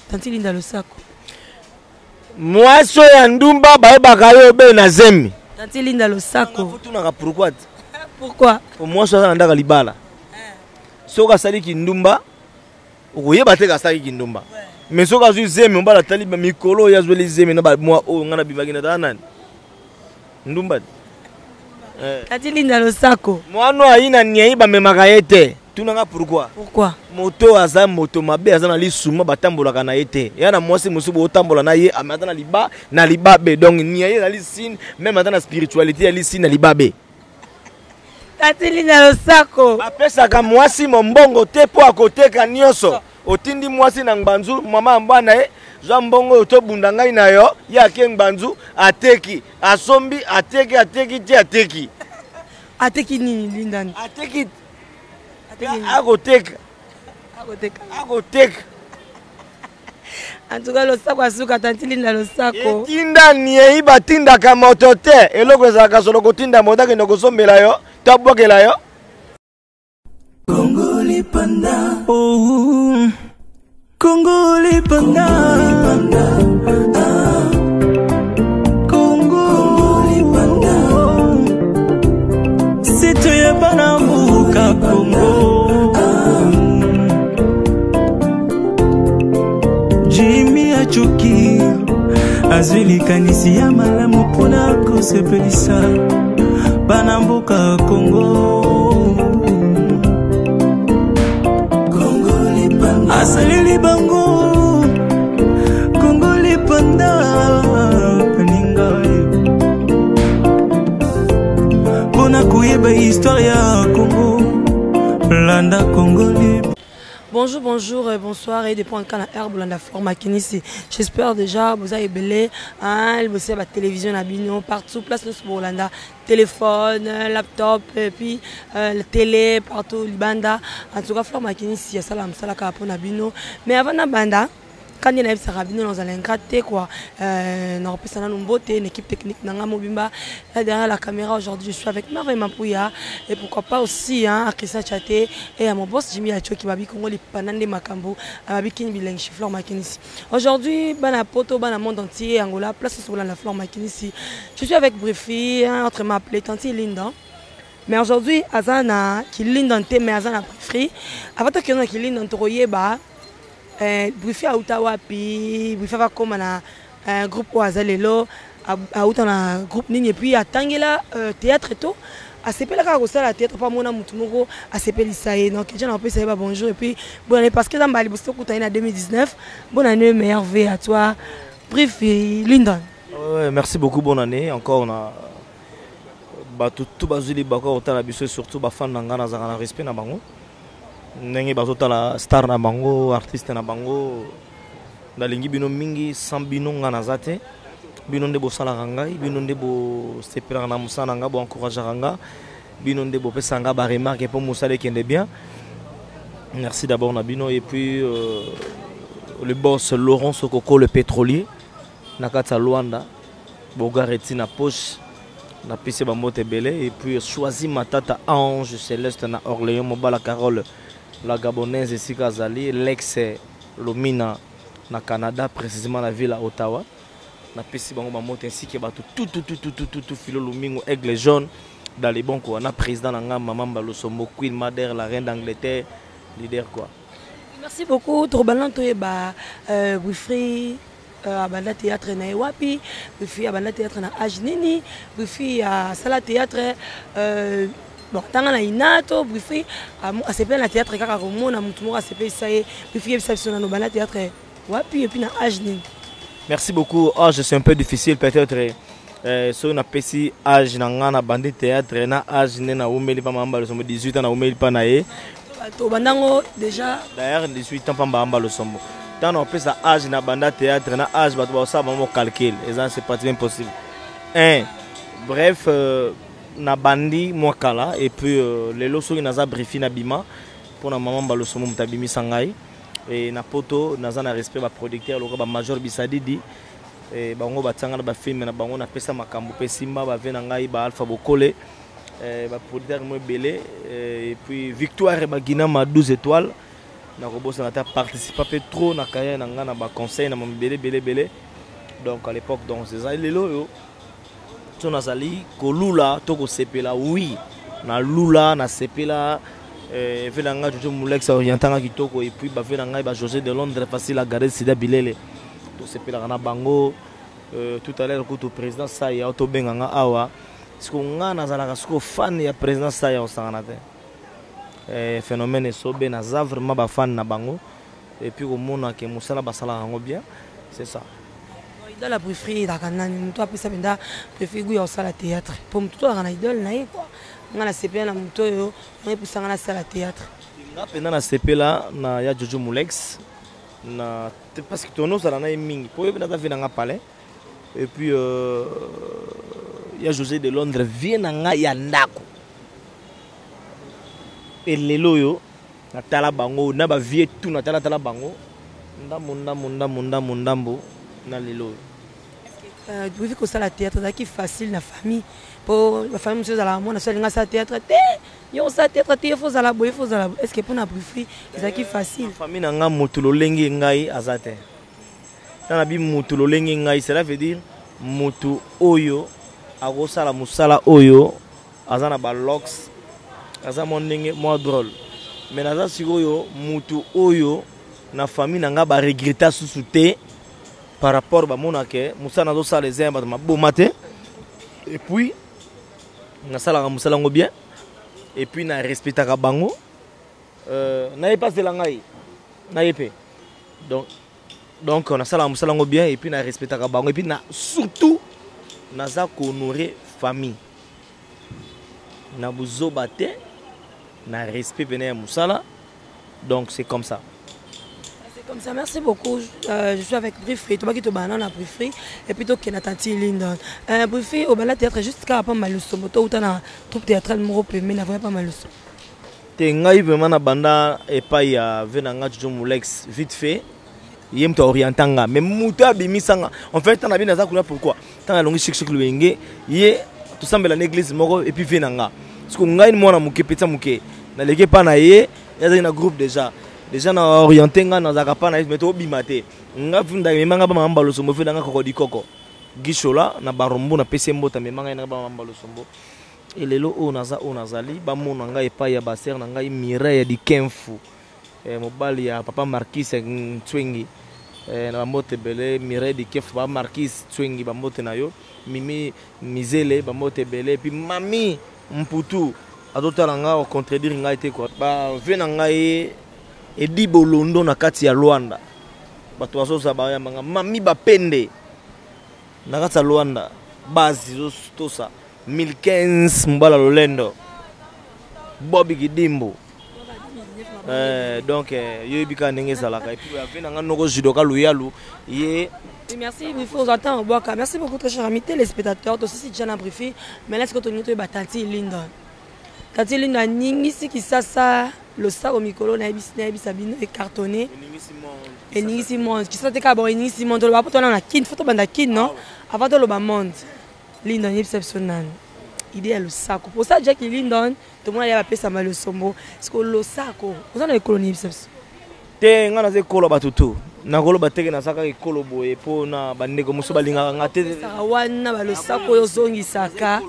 Tanti Linda Losako. Moi so ya ndumba ba bakayo be na zemi. Tanti Linda Losako. Pourquoi? Pourquoi? Moi so na ndaka libala. Soka sali kindumba. Okoyeba te ka sali kindumba. Mais soka zu zemi on ba la taliba mikolo ya zo les zemi na ba moi o ngana bivaki na nani. Ndumba. Tanti Linda Losako. Moi no aina nyei ba memaka yete. Tunanga pourquoi? Pourquoi? Moto aza moto mabe aza na lisuma batambola kana yete. Ya na mwasi musubu otambola na ye amata na libabe donc ni ye na lisine même ata na spiritualité ya lisine na libabe. Tanti Linda Losako. Apesa ka mwasi mbongo te po akoteka nyonso. Otindi mwasi na ngbanzu mama mbana e zwa mbongo to bunda ngai na yo ya ke ngbanzu ateki asombi ateki te ateki. Ateki nini Linda? Ateki agoteka. En tout cas, Losako asuka Tanti Linda Losako. Tinda niei batinda ka moto te. Eloko ezaka solo kotinda moto ke nokosombela yo, tabokela yo. Congolais panda. Oh. Congolais panda. Congolais panda. C'est toi banamuka Congo. Jimmy Achoki azwili kanisi ya malamu pona kosepelisa banamboka Congo. Congolais panda asalili bango. Congolais panda paninga pona kuyeba histoire ya Congo. Landa Congolais. Bonjour, bonjour, bonsoir et des points de herbe la forme ici. J'espère déjà vous avez belé, hein, vous savez la télévision à Bignon partout, place de Bolanda, téléphone, laptop, et puis la télé partout, Libanda. En tout cas, forme ici, il y a ça là, ça là pour Nabino. Mais avant la banda. Quand il y a des rabinés dans un gâté quoi, on repère ça dans une beauté, une équipe technique nanga mobimba. Là derrière la caméra aujourd'hui, je suis avec Merveille Mapouya et pourquoi pas aussi hein, à Christian Chaté et à mon boss Jimmy Acho qui m'a dit Congo les panande Makambo, à ma bikini bilingue chez Flore Makinisi. Aujourd'hui, bana poto, bana monde entier, Angola, place sur la Flore Makinisi. Je suis avec Brifi, hein, autrement appelé Tanti Linda. Mais aujourd'hui, Azana qui Linda mais Azana Brifi. Avant que nous qui Linda Toroyeba. Brifi a Outawa puis Brifi va comme un groupe Oazalelo a Outana groupe Nini et puis à Tangela théâtre et tout à CP la carrosse la théâtre pas mon amour à CP Lissaé donc j'ai un peu ça bonjour et puis bonne année parce que dans Bali Bosto Koutaina 2019 bonne année meilleure vie à toi Brifi Lyndon. Ouais, merci beaucoup, bonne année encore on a tout bazuli bako otana biso surtout ba fan nangana za respect na bango. Nengi bazota la star na bango, artiste na bango. Dalingi bino mingi sans bino ngana zate. Bino ndebo sala rangai, bino ndebo sepela na musana nga bo encourager nga. Bino ndebo pesa nga ba remarque pour musale kende bien. Merci d'abord na bino et puis le boss Laurent Sokoko le pétrolier nakata Luanda. Bogareti na poche. Na pisse ba mote belé et puis choisi matata Ange Céleste na Orléans Mobala Carole. La Gabonaise ici Kazali, l'ex Lomina na Canada, précisément la ville à Ottawa. Na pesi bango ba moto ainsi que tout filo Lomingo aigle jaune dans les bons quoi. Na président na ngamba Mamba Losombo Queen Mother la reine d'Angleterre leader quoi. Merci beaucoup Trobalan Toyeba Wifri Abanda théâtre na Wapi, Wifri Abanda théâtre na Ajnini, Wifri à Sala théâtre bon, tant que inato, briefé, à se la théâtre car au monde à Moutoumora à se payer ça et briefé ça sur nos bandes théâtre. Ouais, puis na Ajni. Merci beaucoup. Âge c'est un peu difficile peut-être. So na pesi âge na ngana bande théâtre na âge na umeli pa mamba le 18 ans na umeli pa na e. To bandango déjà. D'ailleurs 18 ans pa mamba le sombo. Tant on pesa âge na bande théâtre na âge ba to ça vraiment calcul. Et ça c'est pas impossible. Bref na bandi mwakala et puis les loso qui naza briefé na bima pour na maman balosomo mutabimi sangai et na poto naza na respect ba producteur loka ba major bisadidi et bango batanga na ba film na bango na pesa makambo pe simba ba vena ngai ba alpha bokole ba producteur mo belé et puis victoire ba Guinama 12 étoiles na kobosa na ta participer peu trop na carrière na nga na ba conseil na belé. Donc à l'époque donc c'est ça lelo yo to nazali ko lula to ko sepela oui na lula na sepela vena nga Jojo Mulex orientanga kitoko et puis ba vena nga ba José de Londres facile à garder Sida Bilele to sepela na bango tout à l'heure ko président ça ya to benga nga awa parce que nga nazala ko fan ya président ça ya osangana te phénomène sobe na za vraiment ba fan na bango et puis au monde que musala basala ngo bien c'est ça. Dans la préférée d'akanani toi pesa benda préféré go ya sala théâtre pour tout na idole na quoi nga na CP na muto yo na epusanga na sala théâtre nga penda na CP là na ya Jojo Mulex na parce que tono sala na mingi po yo na vina nga palais et puis ya José de Londres vient nga ya ndako et lelo yo na tala bango na ba vie tout na tala bango ndambo na lelo vous vu que ça la théâtre c'est facile la famille pour la famille monsieur la moi na seul nga ça théâtre té yo ça théâtre té faut za la boy faut za la est-ce que pour na préféré c'est facile famille na nga motulo lengi ngai azate na bi motulo lengi ngai cela veut dire motu oyo agosala musala oyo azana ba locks aza mondenge moi drôle mais naza sikoyo mutu oyo na famille na nga ba regretta susute par rapport ba monake musana do sala les ba mabomate et puis na sala musala ngo bien et puis na respectaka bango na pas de la ngai na yepé donc on a sala musala ngo bien et puis na respectaka bango et puis na surtout naza ko honorer famille na buzobate na respect venir musala donc c'est comme ça. Comme ça, merci beaucoup. Je suis avec Briefree. Tu vas quitter banane à Briefree et puis toi qui n'as tanti Lindon. Briefree au balade théâtre juste car pas mal le somme. Toi où t'as un troupe théâtral moro mais n'avait pas mal le somme. T'es ngai vraiment na banda et pas ya venanga Jojo Mulex vite fait. Yem to orientanga mais muta bimisanga. En fait t'en as bien naza kuna pourquoi? T'en as longi chic le wenge. Yé tout semble la l'église moro et puis venanga. Parce que ngai moi na muke peta muke. Na leke pa na yé y a un groupe déjà na orienté nga na zakapa na meto bimate nga funda memanga ba mambalo sombo funda nga kokodi koko gishola na barombo na pese mbota memanga na ba mambalo sombo elelo o nazali ba mona nga epa ya ba ser na nga mire ya di Kemfu mobali ya papa Marquis Tswengi na mbote bele mire di Kemfu ba Marquis Tswengi ba mbote na yo mimi mizele ba mbote bele puis mami mputu adota nga o contredire nga ite quoi ba vena nga et di bolondo na kati ya Luanda bato basosa ba yamba mami bapende na kati ya Luanda base tosa 1015 mbala lolendo Bobby Kidimbo donc yo bika ndenge salaka et puis avena nga noko judoka luyalu ye. Merci, il faut entendre Boaka. Merci beaucoup très cher ami téléspectateurs. Toi aussi déjà na Briefree mais là c'est que tu nous ba tanti Lindon. Tanti Lindon ningisi kisasa le sac au micro na ebisa bino et cartonné et ningisi monde qui s'était ka bon ningisi monde le ba poto na kin photo banda kin non avant de le ba monde Lindon exceptionnel idée le sac pour ça Jack Lindon tout le monde a pesa mal le sombo parce que le sac on a les colonies exception te ngana ze kolo batutu na kolo bateke na saka ekolo boye po na bandeko muso balinga ngate wana ba le sac yo zongi saka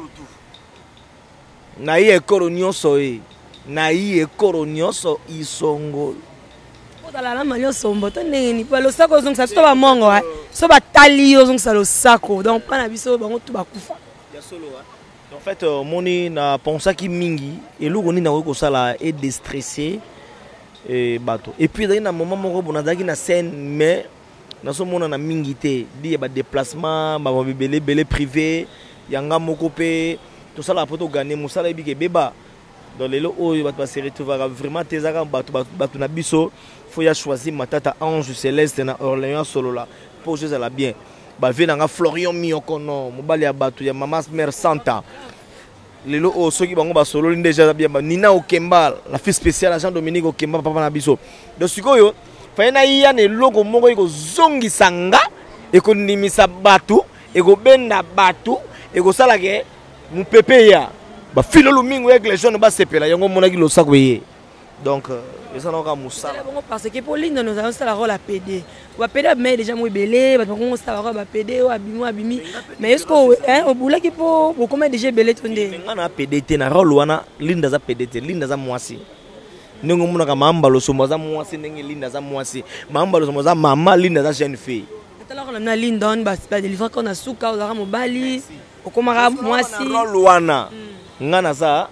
na ye ekolo nyonso na ye ekolo nyonso isongo odala na malio sombo to ndenge pa le sac zongi sa to ba mongo so ba tali yo zongi sa le sac donc pas na biso bango tout ba kufa ya solo en fait moni na pensa ki mingi eloko ni na ko sala et déstresser et bateau et puis dans un moment moko bonazaki na scène mais na so mona na mingi te di ba déplacement ba belé privé yanga moko pe tout ça la poto gagner musala ebike beba dans les lots oyo ba se retrouver vraiment tezaka bato na biso faut ya choisir matata Ange Céleste na Orléans solo là pour jouer la bien ba venanga Florian Miokono mobali ya bato ya Mama Mère Santa lelo o soki bango ba solo déjà bien Nina Okemba la fille spéciale Jean Dominique Okemba papa na biso donc sikoyo faina iya ne loko moko iko zongi sanga eko nimisa batu eko benda batu eko sala ke mupepe ya ba filo lumingo avec les jeunes ba sepela yango monaki lo sako ye donc eza na ka musala bon parce que pour Linda nous avons ça la rôle à PD va PD mais déjà moi belé ba ko ça va ba PD o abimi mais est-ce que hein au boula qui pour comment déjà belé tonde nga na PD te na rôle wana Linda za PD te Linda za mwasi ndenge muna ka mamba lo somo za mwasi ndenge Linda za mwasi mamba lo somo za mama Linda za jeune fille atala ko na Linda on ba délivrer qu'on a souka za mobali okomaka mwasi rôle wana nga na za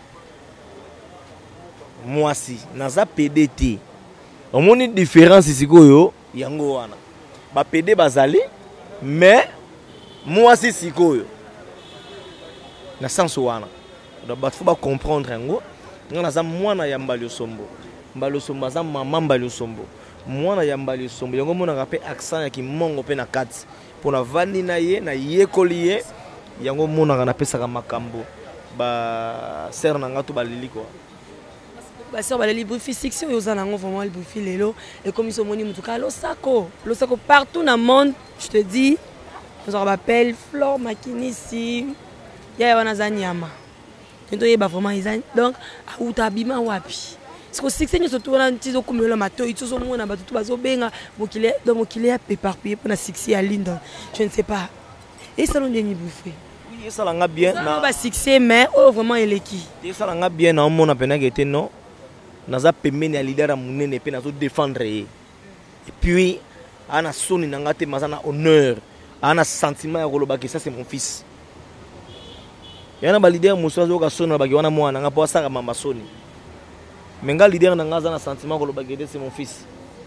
mwasi naza PDT omoni différence sikoyo yango wana ba PD bazali mais mwasi sikoyo na sens wana donc ba faut ba comprendre yango nga naza mwana ya Mbali Sombo aza mama Mbali Sombo mwana ya Mbali Sombo yango mona rappel accent ya kimongo pe na kati pona vandi na ye na yekoli ye yango mona na pesa ka makambo ba ser na ngato balili quoi. Bah ça va les briefs fixe aux en vraiment le brief lelo et comme ils sont moni mutuka lo sako partout dans le monde je te dis on s'appelle Flore Makinisi ya wana zanyama nto yeba vraiment ils donc utabima wapi parce que succès nous surtout na tizo kumela mato ituzo mona batu bazo benga mokile donc mokile a éparpillé pour na succès à Lindon je ne sais pas et ça l'on demi brief oui ça langa bien na ba succès mais vraiment eleki et ça langa bien na mona pena que non naza pemeni ya leader ya munene pe nazo défendre et puis ana soni nanga te mazana honneur ana sentiment ya koloba que ça c'est mon fils yana ba leader musazo ka soni ba ki wana mwana nga po asaka mamba soni menga leader nanga za na sentiment koloba que c'est mon fils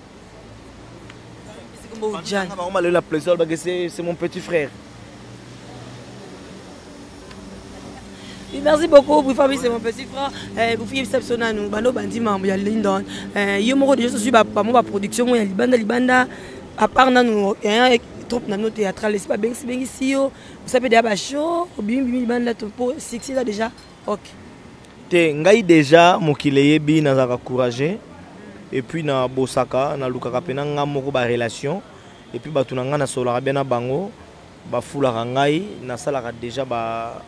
c'est comme Jan on m'a le plaisir ba que c'est mon petit frère. Merci beaucoup, Bouffami, c'est mon petit frère. Bouffami, c'est personnel, nous, Bando Bandi, membre de Lindon. Yo, moi, déjà, je suis pas mon production, moi, Libanda, à part nous, trop dans nos théâtrales, c'est pas bien ici, vous savez, déjà, bah, chaud, bien, Libanda, pour sexy là déjà, ok. Te, ngai déjà, mon kileyebi, n'a pas encouragé, et puis, na Bosaka, na Lukaka, pena, nga moko ba relation, et puis, bah, tout n'a na solara bien na bango, bah, foula ngai, na salara déjà, bah,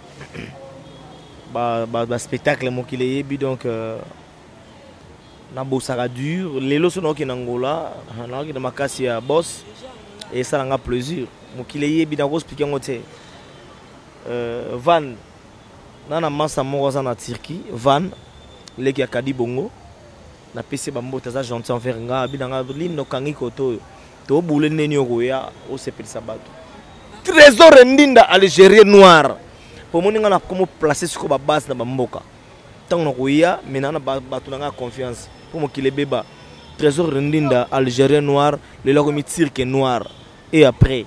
spectacle mokileyebi donc na bosaka dur lelo sono ki nangola na ki na makasi ya boss et ça nga plaisir mokileyebi na ko expliquer ngote van na masa moko za na Turquie van leki ya kadi bongo na pese ba mbota za gentil envers nga bidanga lindo kangi koto to bule neni okoya o sepelisa bato trésor ndinda algérien noir pour moi on a comment placer sur la base de mboka tant on a maintenant on a confiance pour moi qu'il est bébé trésor rendinda algérien noir le logomi turc noir et après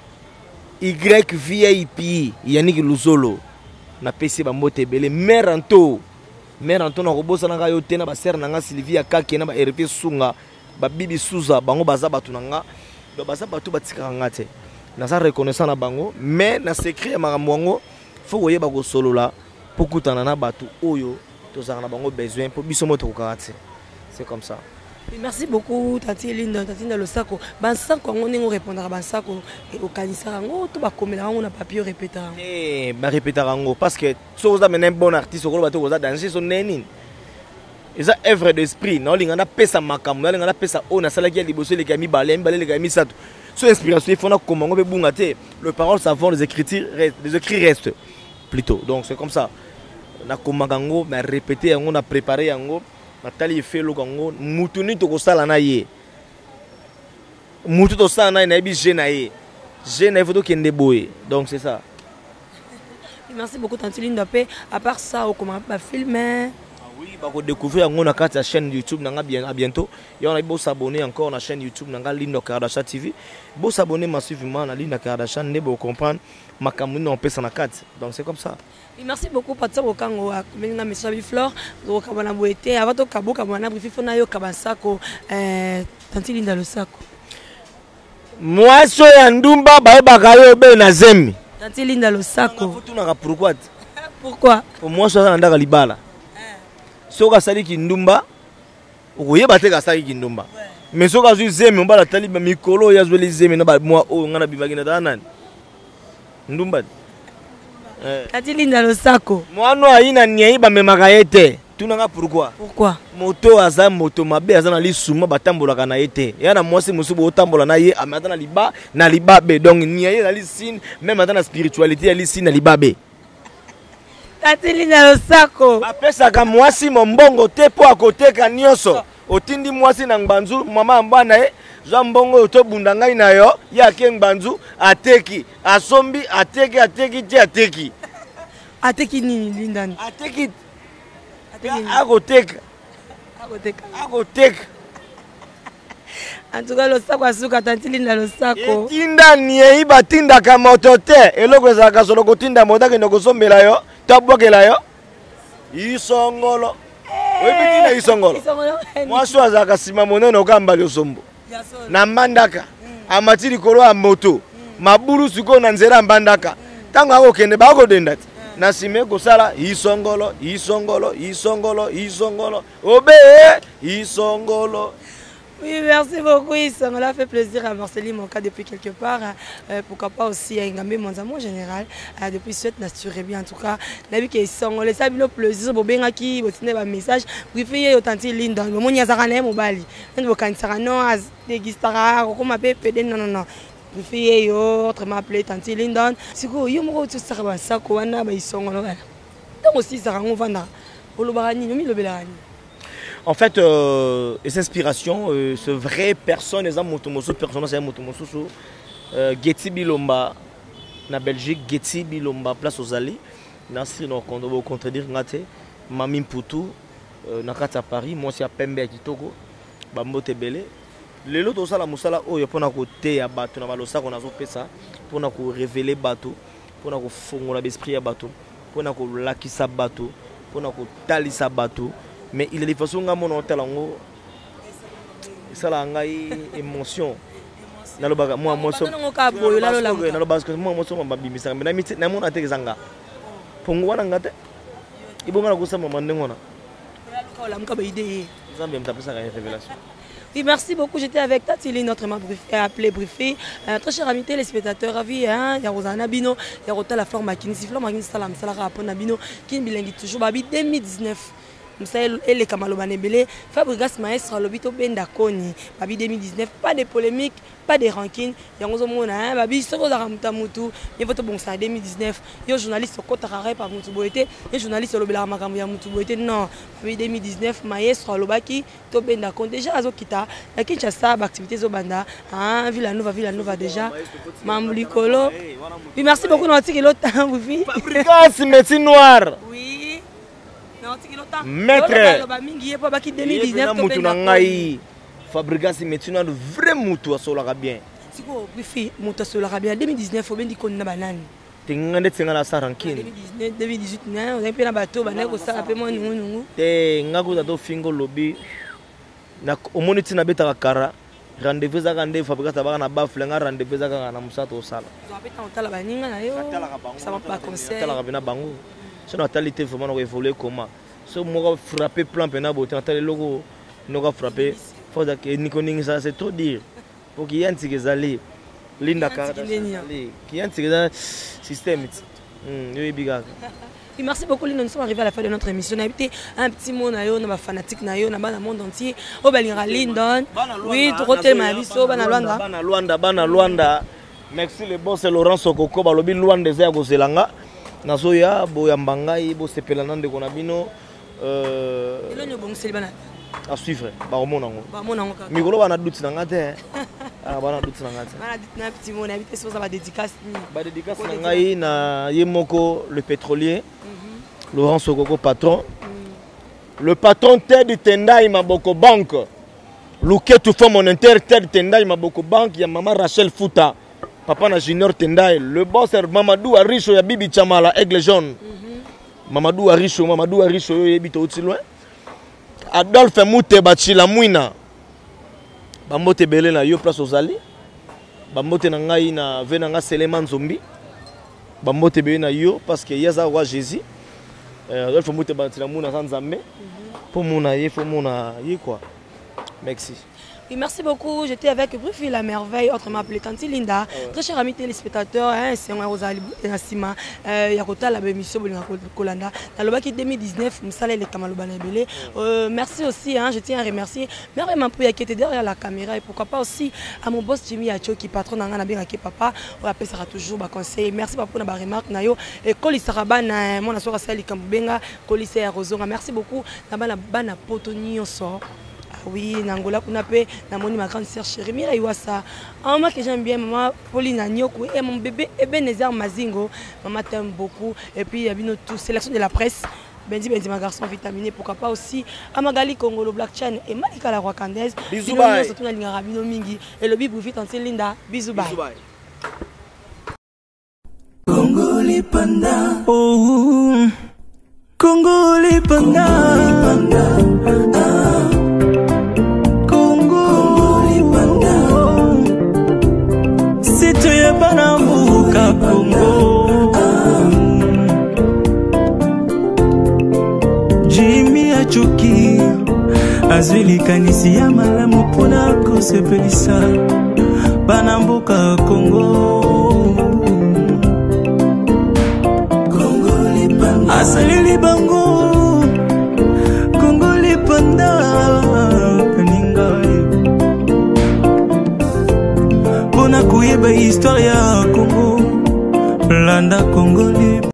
YVIP Yannick Luzolo na PC bambote belé meranto na robosa na yo tena ba ser na nga Sylvia Kake na ba RP Sunga ba Bibi Souza bango baza batu nanga baza batu batika ngate na sa reconnaissant na bango mais na secret makambo faut que vous solo là pour que tu batu oyo tozana bango besoin pour biso moto kokate c'est comme ça. Merci beaucoup Tati Linda Tati dans le sako bansako on ngo répondre à bansako au kanisa ngo to ba komela ngo na papier répéter ba répéter ngo parce que so za mena bon artiste ko bato ko za danser son neni eza œuvre d'esprit na linga na pesa makambo na linga na pesa ona sala ki liboso le kami balemba le kami sato so inspiration il faut na komango be bunga te le parole savant les écrits restent plutôt donc c'est comme ça na komagango na répéter yango na préparer yango na tali fait lo gango mutuni to ko sala na ye mutu to sala na bi jeune na photo kende boye donc c'est ça. Merci beaucoup Tante Linda pe à part ça au comment ba filmer oui ba ko découvrir yango na carte chaîne YouTube nanga bien à bientôt et on a beau s'abonner encore na chaîne YouTube nanga Linda Kardashian TV beau s'abonner massivement na Linda Kardashian ne beau comprendre makamuni on peut na carte donc c'est comme ça. Merci beaucoup Patsa Okango na Misabi Flore do kabana boete avato kaboka mwana brief na yo kabasako Tante Linda le sako moi so ya ndumba ba bakayo be na zemi Tante Linda le sako pourquoi pour moi so na ndaka libala soka sali kindumba okoyeba te ka sali kindumba mais soka zu zemi mbala taliba mikolo ya zweli zemi na ba moi o ngana bimaki na tanani ndumba Tati Linda le sako mwana aina nyei ba memaka ete tunanga pourquoi Pourquoi? moto mabe azana li suma batambola kana été ya na mwasi musubu otambola na ye amatana liba na libabe donc ni ye na li signe même atana spiritualité ya li signe na libabe Tatili na losako bapesa ka mwasi mombongo te po akoteka nyonso otindi mwasi na ngbanzu mama mbana e Jambongo to bundanga na yo ya ke ngbanzu ateki asombi ateki nini lindani ateki agoteka en tout cas losako asuka tantili na losako tinda nie batinda ka moto te eloko ezaka solo kotinda moto ke nokosombela yo tabwakela yo isongolo webitina isongolo mwasi azaka sima monene okamba lyosombo na mbandaka amati likolo ya moto mabulu siko na nzela mbandaka tango akokende bakodenda te na sime kosala isongolo obe isongolo. Oui, merci beaucoup. Ça m'a fait plaisir à Marceline Monka depuis quelque part. Pourquoi pas aussi à Ngambe Monzamo en général. Depuis cette nature bien en tout cas. La vie qui est sans les sables le plaisir. Bobenga qui botine un message. Briefé authentique Lindon. Mon yazarane mobali. On va cancer non as dégistara. Comment m'appelle PD non. Briefé yo autre m'appelé tante Lindon. C'est quoi yo mo tout ça ba ça ko wana ba isongo no. Donc aussi ça rango vanda. Olobarani no mi lobelani. En fait, les inspirations, ce vrai personne, les amotomoso, personnage c'est amotomoso, Getty Bilomba, na Belgique, Getty Bilomba, place aux Alliés, Nasri no kondo contredire ngate, Mami Mputu, nakata Paris, moi c'est à Pembe à Kitoko, Bambote Belé. Les lots de la musala, oh, il y a côté à bateau, na balosa qu'on a fait ça, pour nous révéler bateau, pour nous fondre l'esprit à bateau, pour nous lakisa bateau, pour nous talisa bateau. Mais il est de façon à mon hôtel en haut. Ça a une émotion. Moi, moi, oui, merci beaucoup. J'étais avec Tatili, notre appelé briefé. Très cher ami téléspectateur, ravi, il y a Rosana Bino, il y a Rota la forme Makini, Sifla Makini Salam, Salara Ponabino, qui bilingue toujours, Babi 2019. Et les Kamalobanebele, Fabrigas Maestro, l'obito Bendakoni, Babi 2019, pas de polémique, pas de rancune. Yango Mona, Babi Soko Zaramutamutu, il vote bon ça 2019. Il y a un journaliste au Kotarare par Mutuboete, et journaliste au Lobela Makamia Mutuboete. Non, Babi 2019, Maestro, Lobaki, To Bendakon. Déjà, Azokita, la Kinshasa, activité Zobanda, Villanova déjà, Mamoulikolo. Oui, merci beaucoup, Nanti, l'autre temps, vous faites. Fabrigas, médecine noire. Oui. Maître, Fabrigas médecine vrai moutou à sola bien. Si vous préférez moutou à sola bien 2019 au bendi konna banane. Tengande tengala sarankin. 2018 na on a pena bateau bana ko sa pe mo nungu. Te ngako za do fingo lobby na omoniti na beta kara. Rendez-vous za kande Fabrigas tabaka na bafle nga rendez-vous za kana musato sala. Zo apeta otala baninga na yo. Ça va pas conseil. Otala bina bango. C'est notre qualité vraiment on évoluer comment. Ce moi frapper plan pena beauté entendre logo nous frapper faut que Niconing ça c'est trop dire. Pour qu'il y ait un petit zali Linda Carter. Qui y a un petit système. Oui biga. Et merci beaucoup, nous sommes arrivés à la fin de notre émission. On a habité un petit mot, on a fanatique, on a le monde entier. On a Lindon. Oui, tout côté ma vie, Bana Luanda. Merci le boss Laurent Sokoko, balobi Luanda des Ergo Zelanga. Nasoya, Boyambangai, Bosepelana de Konabino. À suivre, Migolo va na doute na ngate. Ah bana doute na ngate. Na petit mot, on a habité sur sa dédicace. Ba dédicace na ngai na Yemoko le pétrolier. Laurent Sokoko patron. Le patron Ted Tendai Maboko Bank. Luke tout fait mon inter Ted Tendai Maboko Bank, ya maman Rachel Fouta. Papa na Junior Tendai, le boss Mamadou Aricho ya Bibi Chamala Aigle jaune. Mamadou Aricho yo yebito uti loin. Adolphe Moute Bachila Mouina. Bambote belé na yo place aux Ali. Bambote na ngai na venanga Seleman Zombi. Bambote belé na yo parce que yaza wa Jésus. Adolphe Moute Bachila Mouina sans Nzambe. Pour mona ye quoi. Merci. Oui, merci beaucoup. J'étais avec Brufi la merveille, autrement appelée Tanti Linda. Très cher ami téléspectateur, c'est un Rosalie Nassima. Yakota la émission Bolinga Kolanda. Dans le bac 2019, Moussala et les Kamalobana Belé. Merci aussi, je tiens à remercier. Merci à qui était derrière la caméra et pourquoi pas aussi à mon boss Jimmy Acho qui patron d'Angana bien avec papa. On appelle ça toujours conseil. Merci pour la remarque. Nayo et Koli Sarabana, mon associé Sali Kambenga, Koli Rozonga. Merci beaucoup. Nabana Bana Potoni sort. Oui, Nangola Kunape, Namoni ma grande sœur chérie, Mira Iwasa. Moi que j'aime bien, maman Pauline Nyoko et mon bébé Ebenezer Mazingo. Maman t'aime beaucoup. Et puis il y a une sélection de la presse. Benzi ma garçon vitaminé, pourquoi pas aussi Amagali Congolo Black Chan et Malika la Rwakandaise. Bisous bye. Et le bibou vite en Linda. Bisous bye. Congoli Panda. Oh, Congoli Panda. Jimmy Achuki azwili kanisi ya malamu pona kosepelisa bana mboka Kongo. Asalili bango Congoli Panda kaninga pona kuyeba histoire ya Kongo landa Congoli.